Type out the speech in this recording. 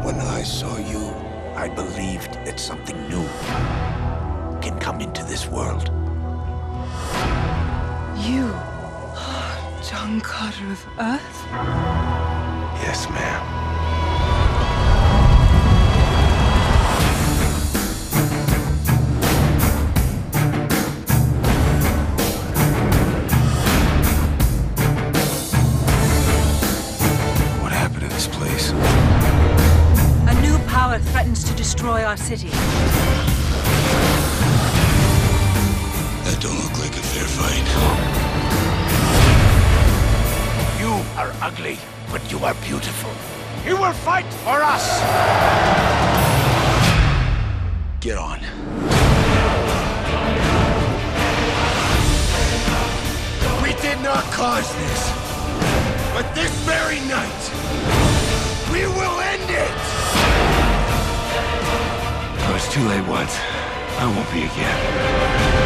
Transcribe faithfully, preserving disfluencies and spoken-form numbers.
When I saw you, I believed that something new can come into this world. You are John Carter of Earth? Yes, ma'am. What happened to this place? A new power threatens to destroy our city. That don't look like a fair fight. You are ugly, but you are beautiful. You will fight for us! Get on. We did not cause this, but this very night, we will end it! I was too late once. I won't be again.